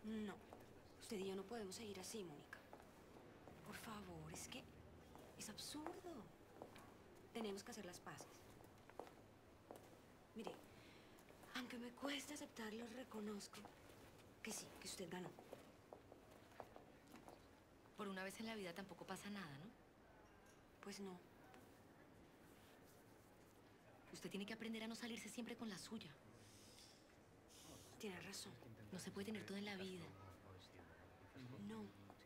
No. Usted y yo no podemos seguir así, Mónica. Por favor, es que es absurdo. Tenemos que hacer las paces. Mire, aunque me cueste aceptarlo, reconozco que sí, que usted ganó. Por una vez en la vida tampoco pasa nada, ¿no? Pues no. Usted tiene que aprender a no salirse siempre con la suya. Tiene razón. No se puede tener todo en la vida. No.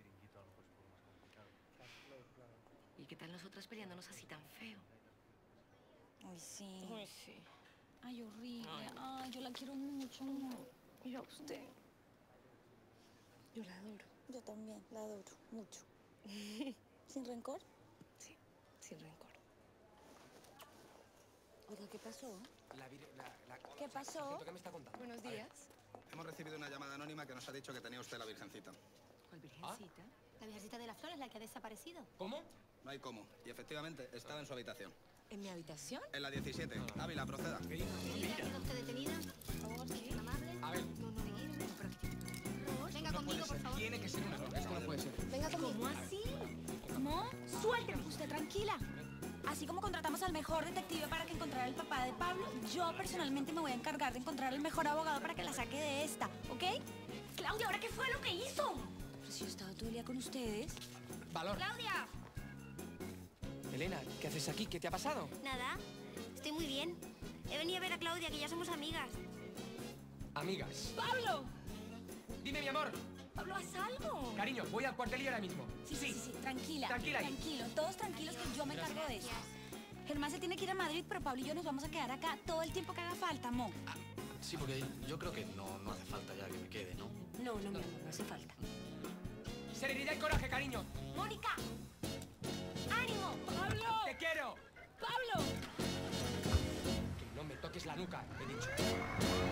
¿Y qué tal nosotras peleándonos así tan feo? Uy, sí. Uy, sí. Ay, horrible. Ay, yo la quiero mucho. Mira usted. Yo la adoro. Yo también, la adoro mucho. ¿Sin rencor? Sí, sin rencor. Oiga, ¿qué pasó? ¿Qué pasó? ¿Qué me está contando? Buenos días. Hemos recibido una llamada anónima que nos ha dicho que tenía usted la virgencita. ¿Cuál virgencita? La Virgencita de las Flores, la que ha desaparecido. ¿Cómo? No hay cómo. Y efectivamente, estaba en su habitación. ¿En mi habitación? En la 17. Ávila, proceda. ¿Qué dices? ¿Ha sido usted detenida? Por favor, sí, amable. A ver. Venga conmigo, por favor. Tiene que ser un error. Esto no puede ser. Venga conmigo. ¿Cómo así? ¿Cómo? Suélteme, usted tranquila. Así como contratamos al mejor detective para que encontrara el papá de Pablo, yo personalmente me voy a encargar de encontrar el mejor abogado para que la saque de esta, ¿ok? Claudia, ¿ahora qué fue lo que hizo? Pero si yo estaba todo el día con ustedes. Valor. ¡Claudia! Elena, ¿qué haces aquí? ¿Qué te ha pasado? Nada, estoy muy bien. He venido a ver a Claudia, que ya somos amigas. Amigas. ¡Pablo! Dime, mi amor. ¡Pablo, haz algo! Cariño, voy al cuartel y ahora mismo. Sí, tranquila. Tranquila ahí. Tranquilo, todos tranquilos que yo me encargo de eso. Germán se tiene que ir a Madrid, pero Pablo y yo nos vamos a quedar acá todo el tiempo que haga falta, Mo. Sí, porque yo creo que no hace falta ya que me quede, ¿no? No, mi amor, no hace falta. Serenidad y coraje, cariño. ¡Mónica! ¡Ánimo! ¡Pablo! ¡Te quiero! ¡Pablo! Que no me toques la nuca, he dicho.